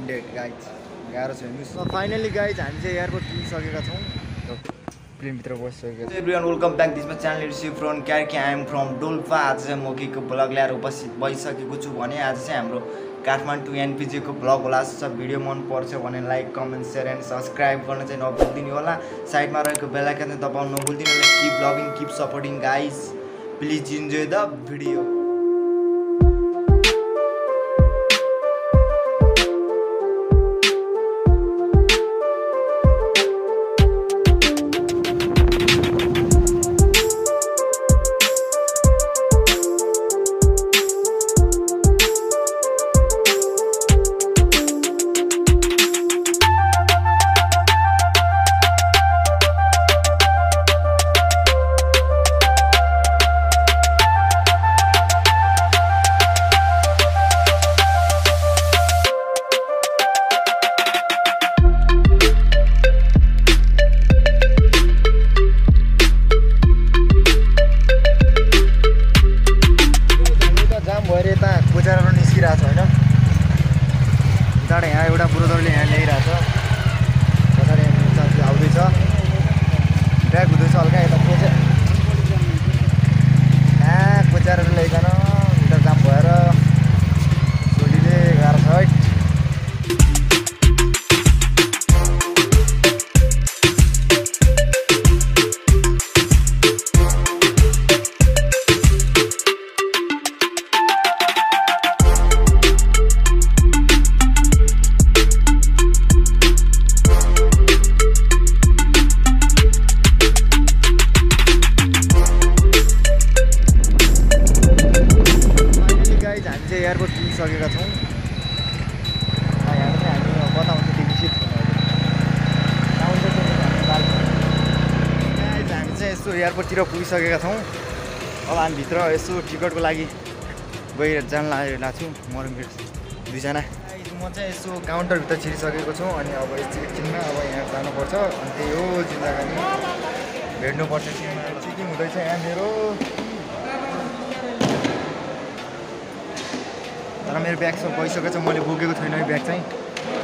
100 guys गाह्रो छ हेर्नुहोस्। फाइनली गाइज हामी चाहिँ एयरपोर्ट पुगिसकेका छौँ, प्लेनभित्र बसिसकेका छौँ। Everyone welcome back this my channel रिसिभ फ्रम क्यारकी आई एम फ्रम डोल्पा। आज चाहिँ म केको ब्लग ल्याएर उपस्थित भइसकेको छु भने आज चाहिँ हाम्रो काठमाडौँ एनपिजीको ब्लग होला। सब भिडियो मन पर्छ भने like comment share and subscribe गर्न चाहिँ नभुलिदिनु होला। साइडमा रहेको बेल आइकन चाहिँ दबाउन नभुलिदिनु होला। किप ब्लगिङ keep supporting guys, please enjoy the video. यहाँ एउटा ब्रोदरले यहाँ ल्याइरहेछ, पछाडि साथी आउँदैछ, ब्याग हुँदैछ हल्का यता खोजेर ल्याइकन उता जाम भएर सोलीले गाह्रो छ है। एयरपोर्ट पुगिसकेका छौँ। यहाँ चाहिँ हामी बताउँछ टिकट हामी चाहिँ यसो एयरपोर्टतिर पुगिसकेका छौँ। अब हामी भित्र यसो टिकटको लागि जान लागेको छु म र मेरो दुईजना। म चाहिँ यसो काउन्टरभित्र छिरिसकेको छु अनि अब एकछिनमा अब यहाँ जानुपर्छ अनि त्यही हो जिन्दगानी, भेट्नुपर्छ। चेकिङ हुँदैछ यहाँ मेरो, तर मेरो ब्याग सब गइसकेको छ, मैले बोकेको छैन यो ब्याग चाहिँ।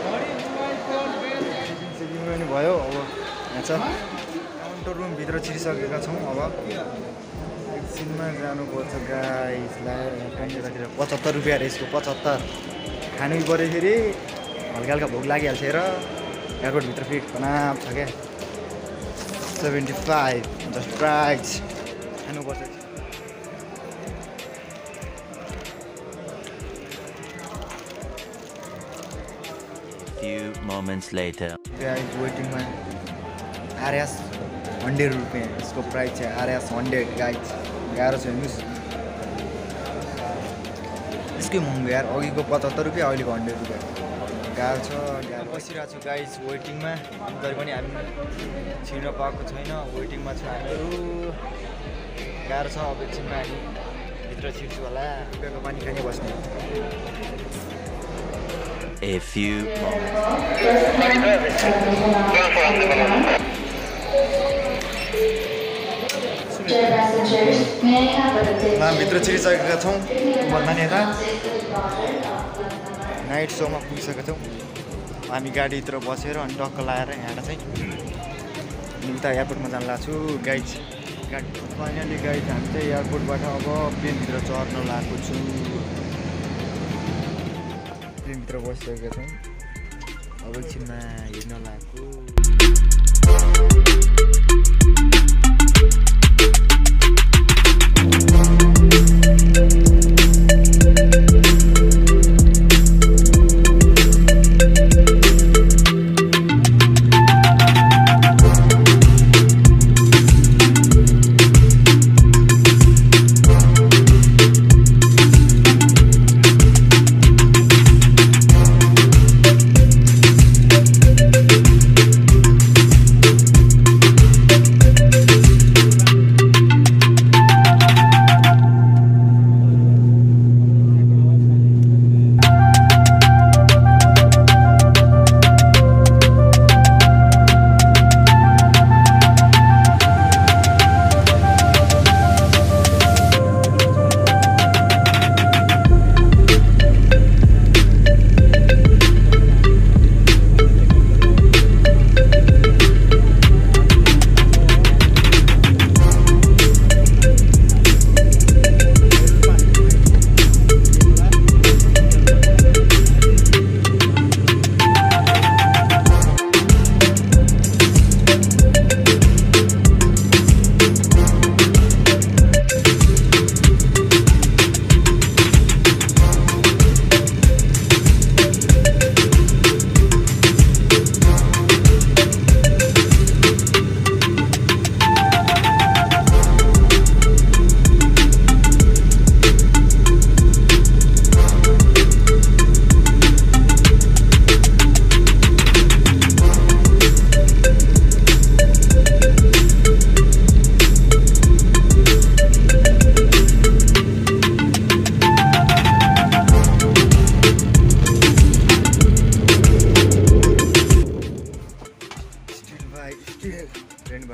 चेकिङ पनि भयो। अब यहाँ छ काउन्टर रुमभित्र छिरिसकेका छौँ। अब एकछिनमा जानुपर्छ गाइस। कहाँनिर 75 रुपियाँ अरे यसको, 75 खानु पऱ्यो। फेरि हल्का हल्का भोक लागिहाल्छ र एयरपोर्टभित्र फिट बनाप छ क्या। 75 जस्ट प्राइज खानुपर्छ। Few moments later. गाइस वेटिङमा आरएस 100 रुपियाँ यसको प्राइस चाहिँ आरएस 100 गाइस गाह्रो छ हेर्नुहोस्। यसकै महँगो यार, अघिको 75 रुपियाँ अहिलेको 100 रुपियाँ गाह्रो छ। बसिरहेको छु गाइस वेटिङमा, तर पनि हामी छिर्न पाएको छैन, वेटिङमा छ हामीहरू। गाह्रो छ। अब एकछिनमा हामी भित्र छिर्छु होला। रुपियाँको पानी खाने बस्ने। A few moments. भित्र छिरिसकेका छौँ। भन्दा नि यता नाइट सोमा पुगिसकेका छौँ हामी। गाडीभित्र बसेर अनि टक्क लाएर यहाँ चाहिँ उता एयरपोर्टमा जान लाग्छु गाइज। फाइनली गाइज हामी चाहिँ एयरपोर्टबाट अब प्लेनभित्र चढ्न लागेको छु। प्लेनभित्र बसिसकेका छौँ। अब एकछिनमा हिँड्न लागेको।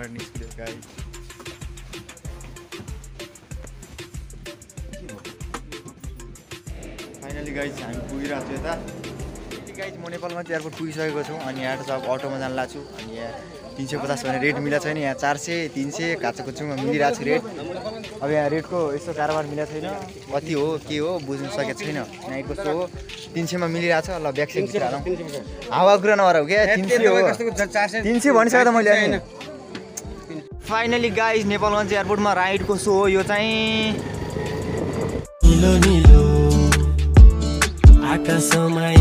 एयरपोर्टबाट निस्क्यो गाइज। फाइनली गाइज हामी पुगिरहेको छु यता। गाइज म नेपालमा चाहिँ एयरपोर्ट पुगिसकेको छु अनि यहाँ चाहिँ अब अटोमा जान लाग्छु। अनि यहाँ 350 भने रेट मिलेको छैन, यहाँ 400 300 काचुकुचुमा मिलिरहेको छ रेट। अब यहाँ रेटको यस्तो कारोबार मिलेको छैन, कति हो के हो बुझ्नु सकेको छैन। नाइट कस्तो हो 300 मा मिलिरहेको छ। ल ब्याक साइड भित्र हालौँ, हावा कुरा नभएर हो क्या 300 हो। 300 भनिसकेँ त मैले। फाइनली गाइज नेपालगञ्ज एयरपोर्टमा राइडको सो हो यो चाहिँ। निलो निलो आकाशमा